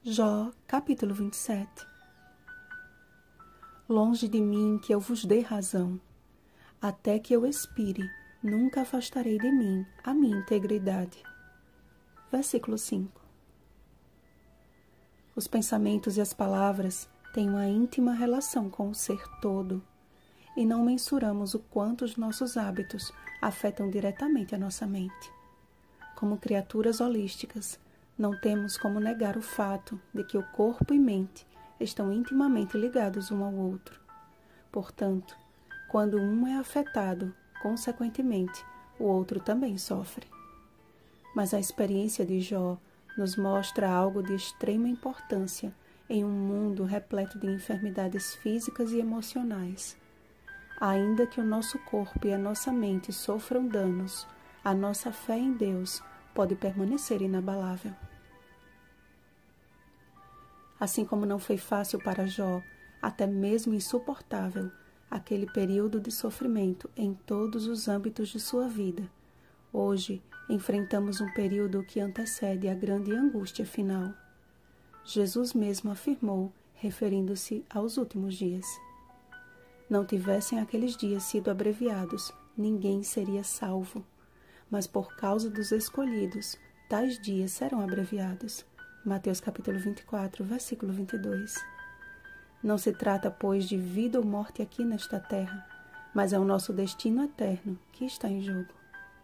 Jó, capítulo 27. Longe de mim que eu vos dê razão. Até que eu expire, nunca afastarei de mim a minha integridade. Versículo 5. Os pensamentos e as palavras têm uma íntima relação com o ser todo, e não mensuramos o quanto os nossos hábitos afetam diretamente a nossa mente. Como criaturas holísticas, não temos como negar o fato de que o corpo e mente estão intimamente ligados um ao outro. Portanto, quando um é afetado, consequentemente, o outro também sofre. Mas a experiência de Jó nos mostra algo de extrema importância em um mundo repleto de enfermidades físicas e emocionais. Ainda que o nosso corpo e a nossa mente sofram danos, a nossa fé em Deus pode permanecer inabalável. Assim como não foi fácil para Jó, até mesmo insuportável, aquele período de sofrimento em todos os âmbitos de sua vida, hoje enfrentamos um período que antecede a grande angústia final. Jesus mesmo afirmou, referindo-se aos últimos dias: não tivessem aqueles dias sido abreviados, ninguém seria salvo. Mas por causa dos escolhidos, tais dias serão abreviados. Mateus capítulo 24, versículo 22. Não se trata, pois, de vida ou morte aqui nesta terra, mas é o nosso destino eterno que está em jogo.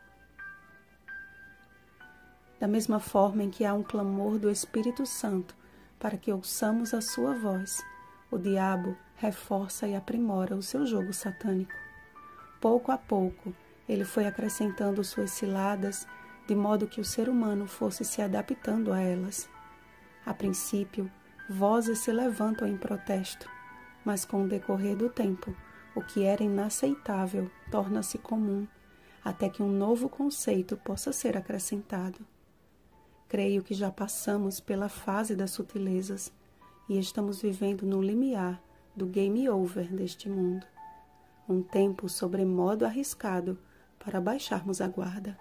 Da mesma forma em que há um clamor do Espírito Santo para que ouçamos a sua voz, o diabo reforça e aprimora o seu jogo satânico. Pouco a pouco, ele foi acrescentando suas ciladas, de modo que o ser humano fosse se adaptando a elas. A princípio, vozes se levantam em protesto, mas com o decorrer do tempo, o que era inaceitável torna-se comum, até que um novo conceito possa ser acrescentado. Creio que já passamos pela fase das sutilezas e estamos vivendo no limiar do game over deste mundo. Um tempo sobremodo arriscado para baixarmos a guarda.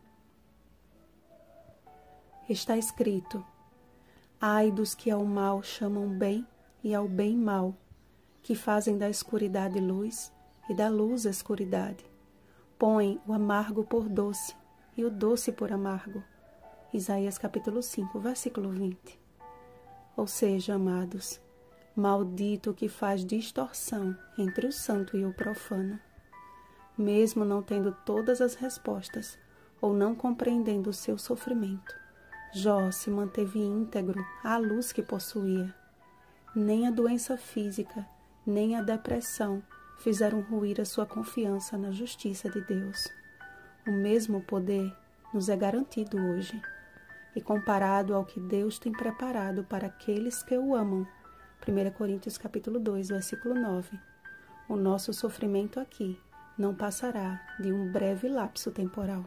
Está escrito: ai dos que ao mal chamam bem e ao bem mal, que fazem da escuridade luz e da luz escuridade. Põem o amargo por doce e o doce por amargo. Isaías capítulo 5, versículo 20. Ou seja, amados, maldito o que faz distorção entre o santo e o profano. Mesmo não tendo todas as respostas ou não compreendendo o seu sofrimento, Jó se manteve íntegro à luz que possuía. Nem a doença física, nem a depressão fizeram ruir a sua confiança na justiça de Deus. O mesmo poder nos é garantido hoje, e comparado ao que Deus tem preparado para aqueles que o amam, 1 Coríntios capítulo 2, versículo 9, o nosso sofrimento aqui não passará de um breve lapso temporal.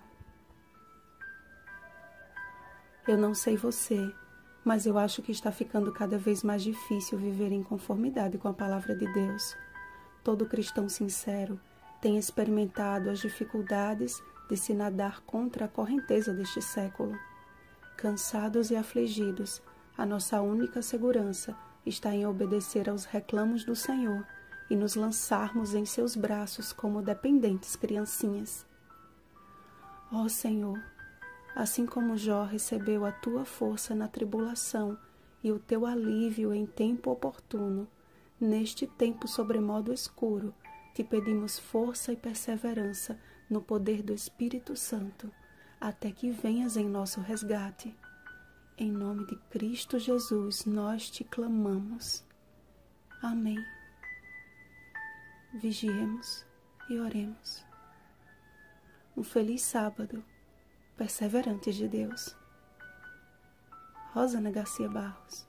Eu não sei você, mas eu acho que está ficando cada vez mais difícil viver em conformidade com a palavra de Deus. Todo cristão sincero tem experimentado as dificuldades de se nadar contra a correnteza deste século. Cansados e afligidos, a nossa única segurança está em obedecer aos reclamos do Senhor e nos lançarmos em seus braços como dependentes criancinhas. Ó Senhor, assim como Jó recebeu a tua força na tribulação e o teu alívio em tempo oportuno, neste tempo sobremodo escuro, te pedimos força e perseverança no poder do Espírito Santo, até que venhas em nosso resgate. Em nome de Cristo Jesus, nós te clamamos. Amém. Vigiemos e oremos. Um feliz sábado, perseverantes de Deus. Rosana Garcia Barros.